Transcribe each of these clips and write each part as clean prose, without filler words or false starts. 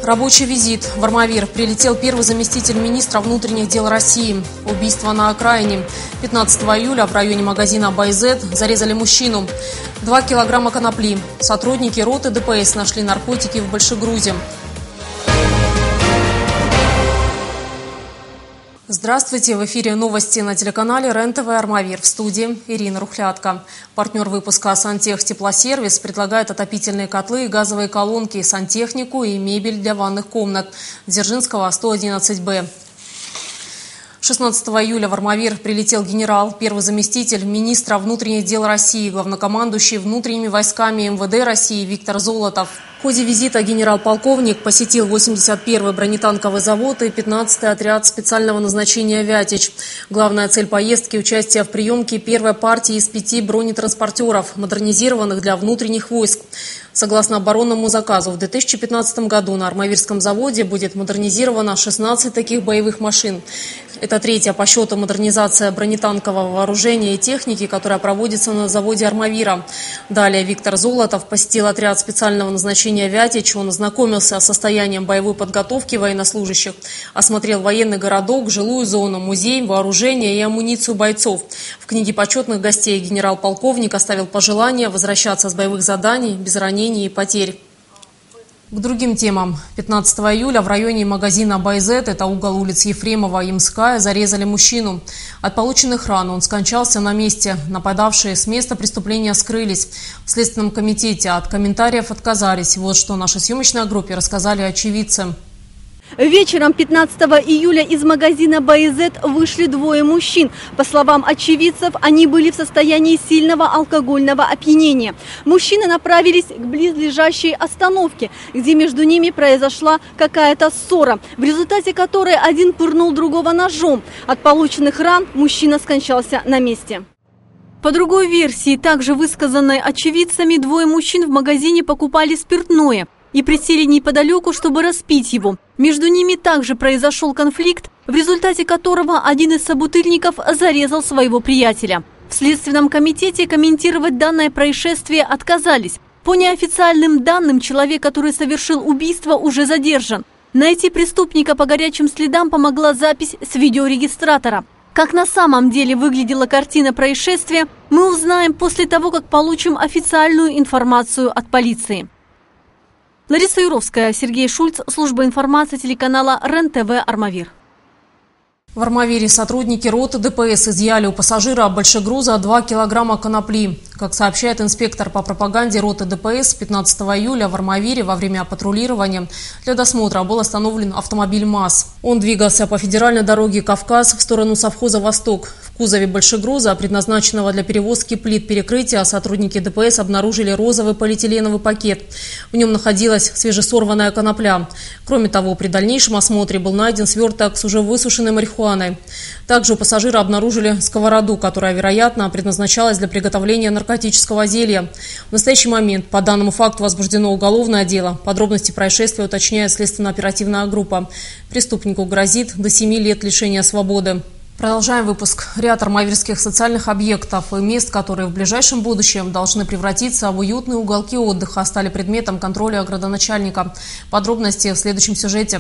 Рабочий визит в Армавир. Прилетел первый заместитель министра внутренних дел России. Убийство на окраине. 15 июля в районе магазина «Байзет» зарезали мужчину. 2 килограмма конопли. Сотрудники роты ДПС нашли наркотики в Большегрузе. Здравствуйте! В эфире новости на телеканале РЕН-ТВ «Армавир». В студии Ирина Рухлядко. Партнер выпуска «Сантехтеплосервис» предлагает отопительные котлы и газовые колонки, сантехнику и мебель для ванных комнат. Дзержинского, 111Б. 16 июля в Армавир прилетел генерал, первый заместитель министра внутренних дел России, главнокомандующий внутренними войсками МВД России Виктор Золотов. В ходе визита генерал-полковник посетил 81-й бронетанковый завод и 15-й отряд специального назначения «Вятич». Главная цель поездки – участие в приемке первой партии из 5 бронетранспортеров, модернизированных для внутренних войск. Согласно оборонному заказу, в 2015 году на Армавирском заводе будет модернизировано 16 таких боевых машин. Это третья по счету модернизация бронетанкового вооружения и техники, которая проводится на заводе Армавира. Далее Виктор Золотов посетил отряд специального назначения «Вятич». Он ознакомился с состоянием боевой подготовки военнослужащих, осмотрел военный городок, жилую зону, музей, вооружение и амуницию бойцов. В книге почетных гостей генерал-полковник оставил пожелание возвращаться с боевых заданий без ранений и потерь. К другим темам. 15 июля в районе магазина «Байзет», это угол улиц Ефремова и Имская, зарезали мужчину. От полученных ран он скончался на месте. Нападавшие с места преступления скрылись. В Следственном комитете от комментариев отказались. Вот что нашей съемочной группе рассказали очевидцы. Вечером 15 июля из магазина «Байзет» вышли 2 мужчин. По словам очевидцев, они были в состоянии сильного алкогольного опьянения. Мужчины направились к близлежащей остановке, где между ними произошла какая-то ссора, в результате которой один пырнул другого ножом. От полученных ран мужчина скончался на месте. По другой версии, также высказанной очевидцами, 2 мужчин в магазине покупали спиртное и присели неподалеку, чтобы распить его. Между ними также произошел конфликт, в результате которого один из собутыльников зарезал своего приятеля. В Следственном комитете комментировать данное происшествие отказались. По неофициальным данным, человек, который совершил убийство, уже задержан. Найти преступника по горячим следам помогла запись с видеорегистратора. Как на самом деле выглядела картина происшествия, мы узнаем после того, как получим официальную информацию от полиции. Лариса Юровская, Сергей Шульц, служба информации телеканала РЕН-ТВ «Армавир». В Армавире сотрудники роты ДПС изъяли у пассажира большегруза 2 килограмма конопли. Как сообщает инспектор по пропаганде роты ДПС, 15 июля в Армавире во время патрулирования для досмотра был остановлен автомобиль МАЗ. Он двигался по федеральной дороге «Кавказ» в сторону совхоза «Восток». В кузове большегруза, предназначенного для перевозки плит перекрытия, сотрудники ДПС обнаружили розовый полиэтиленовый пакет. В нем находилась свежесорванная конопля. Кроме того, при дальнейшем осмотре был найден сверток с уже высушенной марихуаной. Также у пассажира обнаружили сковороду, которая, вероятно, предназначалась для приготовления наркотического зелья. В настоящий момент по данному факту возбуждено уголовное дело. Подробности происшествия уточняет следственно-оперативная группа. Преступнику грозит до 7 лет лишения свободы. Продолжаем выпуск. Ряд армавирских социальных объектов и мест, которые в ближайшем будущем должны превратиться в уютные уголки отдыха, стали предметом контроля градоначальника. Подробности в следующем сюжете.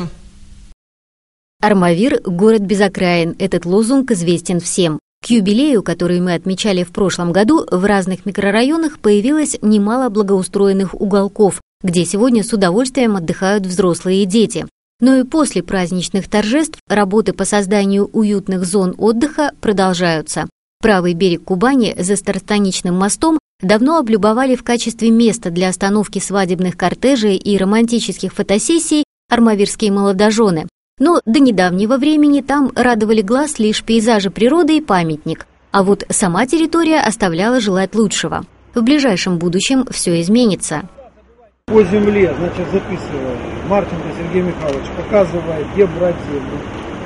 Армавир – город без окраин. Этот лозунг известен всем. К юбилею, который мы отмечали в прошлом году, в разных микрорайонах появилось немало благоустроенных уголков, где сегодня с удовольствием отдыхают взрослые и дети. Но и после праздничных торжеств работы по созданию уютных зон отдыха продолжаются. Правый берег Кубани за Старостаничным мостом давно облюбовали в качестве места для остановки свадебных кортежей и романтических фотосессий армавирские молодожены. Но до недавнего времени там радовали глаз лишь пейзажи природы и памятник. А вот сама территория оставляла желать лучшего. В ближайшем будущем все изменится. По земле, значит, записываем. Марченко Сергей Михайлович показывает, где брать землю.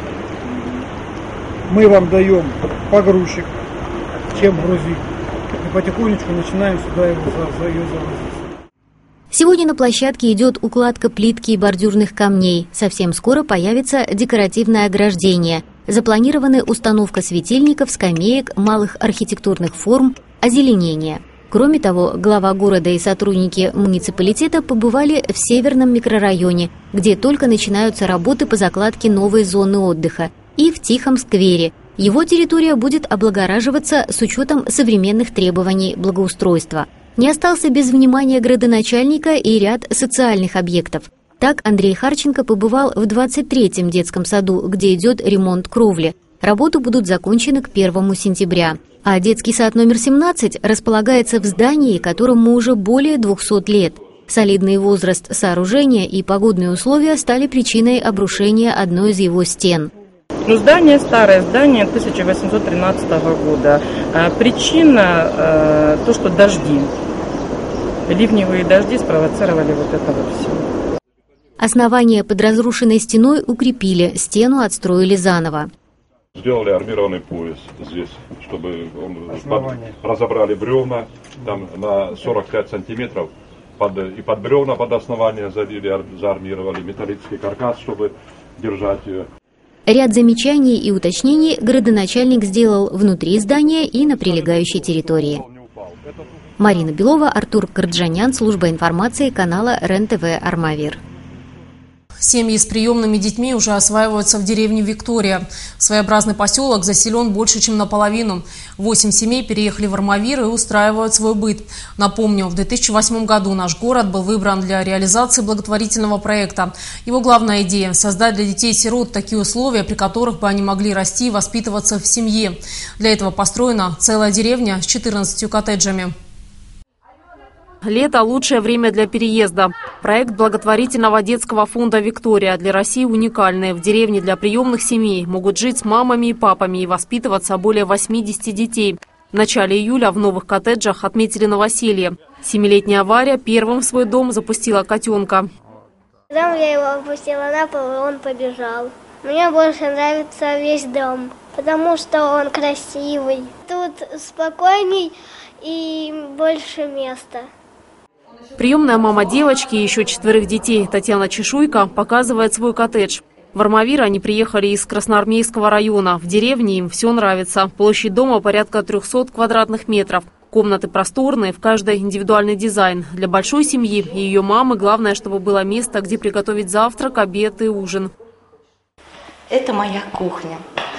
Мы вам даем погрузчик, чем грузить. И потихонечку начинаем сюда ее завозить. Сегодня на площадке идет укладка плитки и бордюрных камней. Совсем скоро появится декоративное ограждение. Запланированы установка светильников, скамеек, малых архитектурных форм, озеленение. Кроме того, глава города и сотрудники муниципалитета побывали в северном микрорайоне, где только начинаются работы по закладке новой зоны отдыха, и в Тихом сквере. Его территория будет облагораживаться с учетом современных требований благоустройства. Не остался без внимания градоначальника и ряд социальных объектов. Так Андрей Харченко побывал в 23-м детском саду, где идет ремонт кровли. Работы будут закончены к 1 сентября. А детский сад номер 17 располагается в здании, которому уже более 200 лет. Солидный возраст сооружения и погодные условия стали причиной обрушения одной из его стен. Здание старое, здание 1813 года. Причина то, что дожди. Ливневые дожди спровоцировали вот это вот все. Основание под разрушенной стеной укрепили, стену отстроили заново. Сделали армированный пояс здесь, чтобы разобрали бревна там на 45 сантиметров. И под бревна под основание заармировали металлический каркас, чтобы держать ее. Ряд замечаний и уточнений градоначальник сделал внутри здания и на прилегающей территории. Марина Белова, Артур Карджанян, служба информации канала РЕН-ТВ «Армавир». Семьи с приемными детьми уже осваиваются в деревне Виктория. Своеобразный поселок заселен больше, чем наполовину. 8 семей переехали в Армавир и устраивают свой быт. Напомню, в 2008 году наш город был выбран для реализации благотворительного проекта. Его главная идея – создать для детей-сирот такие условия, при которых бы они могли расти и воспитываться в семье. Для этого построена целая деревня с 14 коттеджами. Лето – лучшее время для переезда. Проект благотворительного детского фонда «Виктория» для России уникальный. В деревне для приемных семей могут жить с мамами и папами и воспитываться более 80 детей. В начале июля в новых коттеджах отметили новоселье. 7-летняя Варя первым в свой дом запустила котенка. Потом я его опустила на пол, и он побежал. Мне больше нравится весь дом, потому что он красивый. Тут спокойней и больше места. Приемная мама девочки и еще 4 детей Татьяна Чешуйко показывает свой коттедж. В Армавир они приехали из Красноармейского района. В деревне им все нравится. Площадь дома порядка 300 квадратных метров. Комнаты просторные, в каждой индивидуальный дизайн. Для большой семьи и ее мамы главное, чтобы было место, где приготовить завтрак, обед и ужин. Это моя кухня.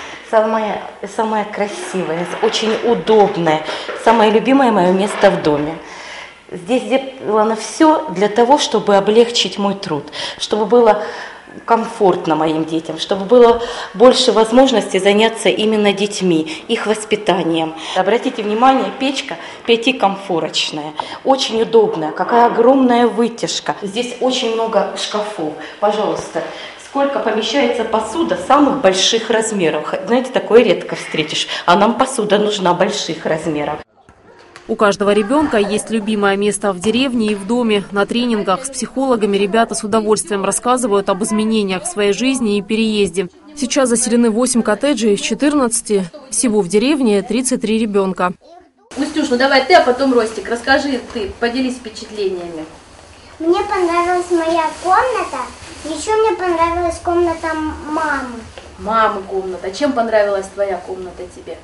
Самая красивая, очень удобная, самое любимое мое место в доме. Здесь сделано все для того, чтобы облегчить мой труд, чтобы было комфортно моим детям, чтобы было больше возможностей заняться именно детьми, их воспитанием. Обратите внимание, печка 5-комфорочная, очень удобная, какая огромная вытяжка. Здесь очень много шкафов. Пожалуйста, сколько помещается посуда самых больших размеров. Знаете, такое редко встретишь, а нам посуда нужна больших размеров. У каждого ребенка есть любимое место в деревне и в доме. На тренингах с психологами ребята с удовольствием рассказывают об изменениях в своей жизни и переезде. Сейчас заселены 8 коттеджей из 14. Всего в деревне 33 ребенка. Устюш, ну давай ты, а потом Ростик. Расскажи ты, поделись впечатлениями. Мне понравилась моя комната. Еще мне понравилась комната мамы. Мамы комната. Чем понравилась твоя комната тебе?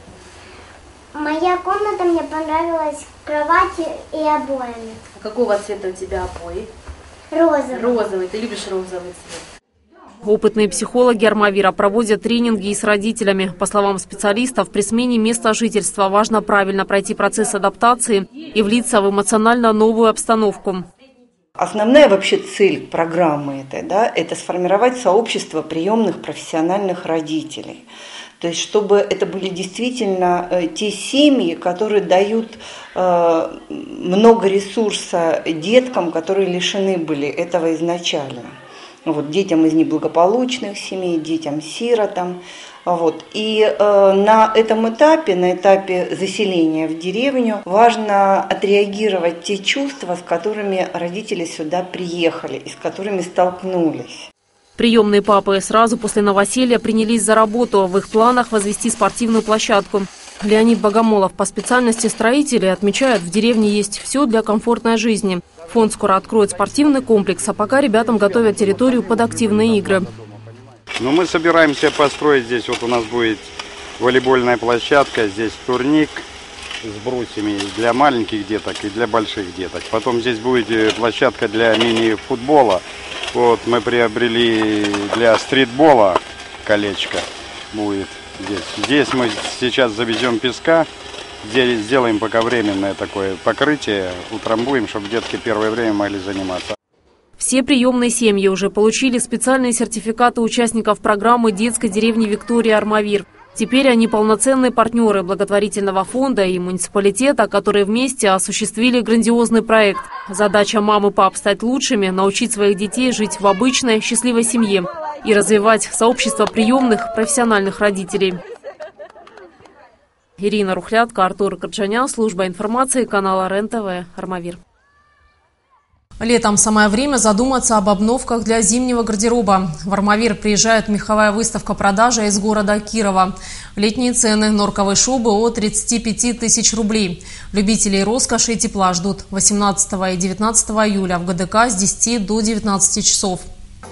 Моя комната мне понравилась кроватью и обоями. А какого цвета у тебя обои? Розовый. Розовый. Ты любишь розовый цвет? Опытные психологи Армавира проводят тренинги и с родителями. По словам специалистов, при смене места жительства важно правильно пройти процесс адаптации и влиться в эмоционально новую обстановку. Основная вообще цель программы это сформировать сообщество приемных профессиональных родителей. То есть, чтобы это были действительно те семьи, которые дают много ресурса деткам, которые лишены были этого изначально. Вот, детям из неблагополучных семей, детям-сиротам. Вот. И на этом этапе, на этапе заселения в деревню, важно отреагировать те чувства, с которыми родители сюда приехали и с которыми столкнулись. Приемные папы сразу после новоселья принялись за работу. В их планах возвести спортивную площадку. Леонид Богомолов по специальности строителя отмечает, в деревне есть все для комфортной жизни. Фонд скоро откроет спортивный комплекс, а пока ребятам готовят территорию под активные игры. Но мы собираемся построить здесь, вот у нас будет волейбольная площадка, здесь турник, с брусьями для маленьких деток и для больших деток. Потом здесь будет площадка для мини-футбола. Вот мы приобрели для стритбола колечко будет здесь. Здесь мы сейчас завезем песка, сделаем пока временное такое покрытие, утрамбуем, чтобы детки первое время могли заниматься. Все приемные семьи уже получили специальные сертификаты участников программы детской деревни Виктория Армавир. Теперь они полноценные партнеры благотворительного фонда и муниципалитета, которые вместе осуществили грандиозный проект. Задача мам и пап – стать лучшими, научить своих детей жить в обычной, счастливой семье и развивать сообщество приемных профессиональных родителей. Ирина Рухлядка, Артур Карджанян, служба информации канала РЕН-ТВ, Армавир. Летом самое время задуматься об обновках для зимнего гардероба. В Армавир приезжает меховая выставка-продажа из города Кирова. Летние цены норковой шубы от 35 тысяч рублей. Любителей роскоши и тепла ждут 18 и 19 июля в ГДК с 10 до 19 часов.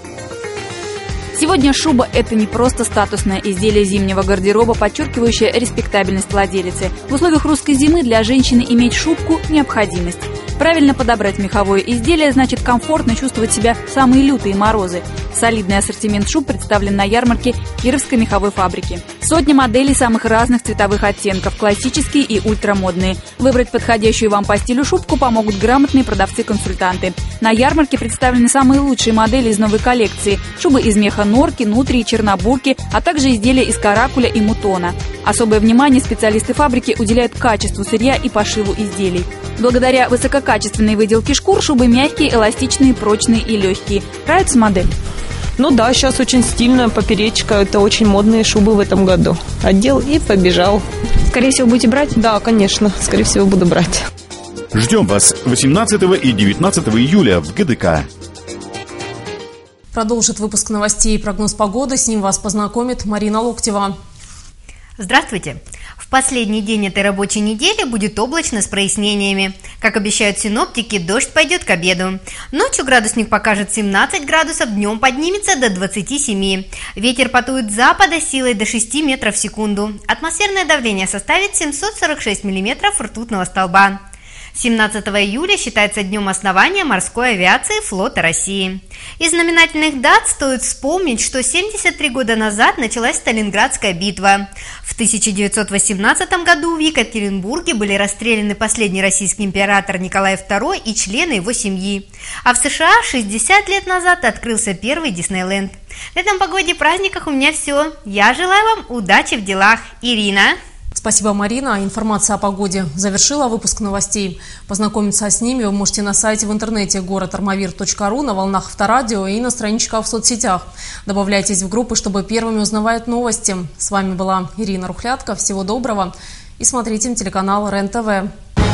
Сегодня шуба – это не просто статусное изделие зимнего гардероба, подчеркивающее респектабельность владелицы. В условиях русской зимы для женщины иметь шубку – необходимость. Правильно подобрать меховое изделие значит комфортно чувствовать себя в самые лютые морозы. Солидный ассортимент шуб представлен на ярмарке Кировской меховой фабрики. Сотни моделей самых разных цветовых оттенков, классические и ультрамодные. Выбрать подходящую вам по стилю шубку помогут грамотные продавцы-консультанты. На ярмарке представлены самые лучшие модели из новой коллекции. Шубы из меха норки, нутрии, чернобурки, а также изделия из каракуля и мутона. Особое внимание специалисты фабрики уделяют качеству сырья и пошиву изделий. Благодаря высококачественной выделке шкур шубы мягкие, эластичные, прочные и легкие. Нравится модель? Ну да, сейчас очень стильно, поперечка. Это очень модные шубы в этом году. Одел и побежал. Скорее всего, будете брать? Да, конечно. Скорее всего, буду брать. Ждем вас 18 и 19 июля в ГДК. Продолжит выпуск новостей и прогноз погоды. С ним вас познакомит Марина Локтева. Здравствуйте! В последний день этой рабочей недели будет облачно с прояснениями. Как обещают синоптики, дождь пойдет к обеду. Ночью градусник покажет 17 градусов, днем поднимется до 27. Ветер подует с запада силой до 6 метров в секунду. Атмосферное давление составит 746 миллиметров ртутного столба. 17 июля считается днем основания морской авиации флота России. Из знаменательных дат стоит вспомнить, что 73 года назад началась Сталинградская битва. В 1918 году в Екатеринбурге были расстреляны последний российский император Николай II и члены его семьи. А в США 60 лет назад открылся первый Диснейленд. На этом погоде и праздниках у меня все. Я желаю вам удачи в делах. Ирина. Спасибо, Марина. Информация о погоде завершила выпуск новостей. Познакомиться с ними вы можете на сайте в интернете город-армавир.ру, на волнах Авторадио и на страничках в соцсетях. Добавляйтесь в группы, чтобы первыми узнавать новости. С вами была Ирина Рухлядка. Всего доброго и смотрите телеканал РЕН-ТВ.